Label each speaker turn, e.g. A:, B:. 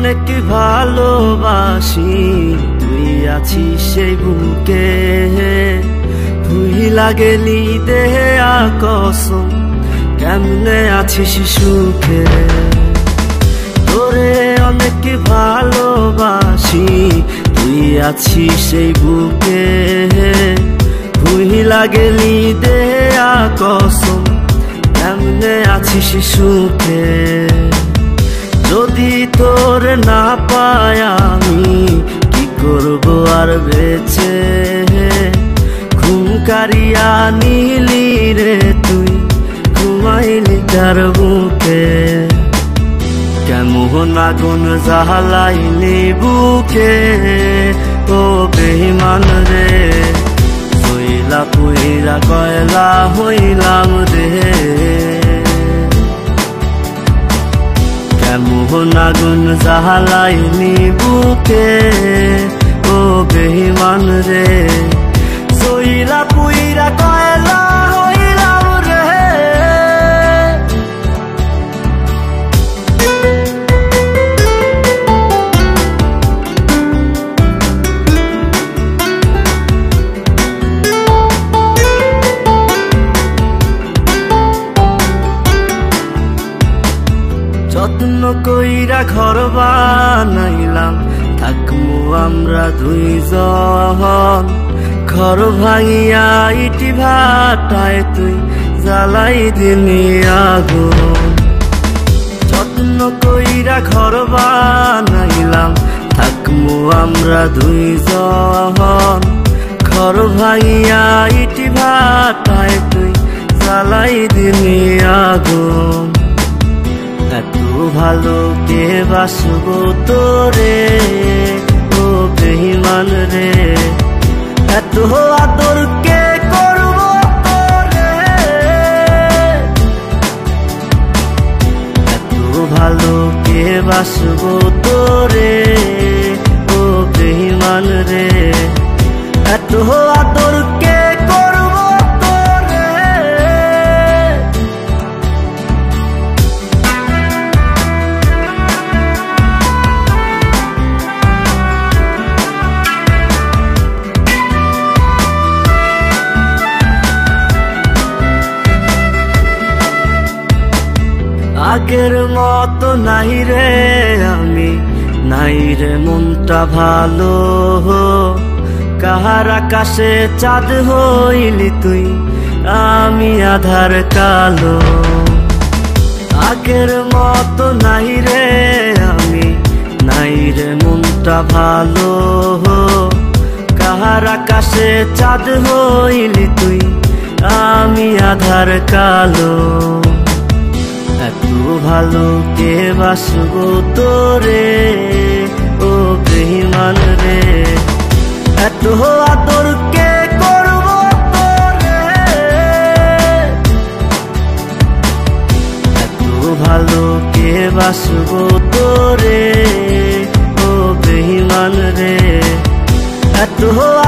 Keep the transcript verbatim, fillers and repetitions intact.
A: অনেক ভালোবাসি, তুই আছিস সেই বুকে, ভুইলা গেলি দেহে কসম, কেমনে আছিস সুখে। তোরে অনেক ভালোবাসি, তুই আছিস সেই বুকে, ভুইলা গেলি দেহে কসম, কেমনে আছিস সুখে। যদি তোর না পাই আমি কি করব আর বেঁচে, ঘুম কারিয়া নিলি রে তুই, ঘুমাইলি কার বুকে। কেমন আগুন জ্বালাইলি বুকে, ও বেঈমান রে, হইলা পুইরা কয়লা হইলাম রে। কেমন আগুন জ্বালাইলি বুকে, ও বেঈমান রে, সইলা পুইরা কয়লা হইলাম রে। যত্ন কইরা ঘর বানাইলাম, থাকমু আমরা দুইজন, ঘর ভাঙিয়া ইটি ভাটায় তুই জ্বালাই দিলি আগুন। যত্ন কইরা ঘর বানাইলাম, থাকমু আমরা দুইজন, ঘর ভাঙিয়া ইটি ভাটায় তুই জ্বালাই দিলি আগুন। এত ভালো কে বাসবো তোরে, ও বেঈমান রে, এত আদর কে করবো তোরে। এত ভালো কে বাসবো তোরে, ও বেঈমান রে, এত আদর কে করবো তোরে। আগের মতো নাই রে আমি, নাই রে মনটা ভালো, কাহার আকাশে চাঁদ হইলি তুই, আমি আধার কালো। আগের মতো নাই রে আমি, নাই রে মনটা ভালো, কাহার আকাশে চাঁদ হইলি তুই, আমি আধার কালো। এত ভালো কে বাসবো তোরে, ও বেঈমান রে, এত আদর কে করবো তোরে। এত ভালো কে বাসবো তোরে, ও বেঈমান রে, এত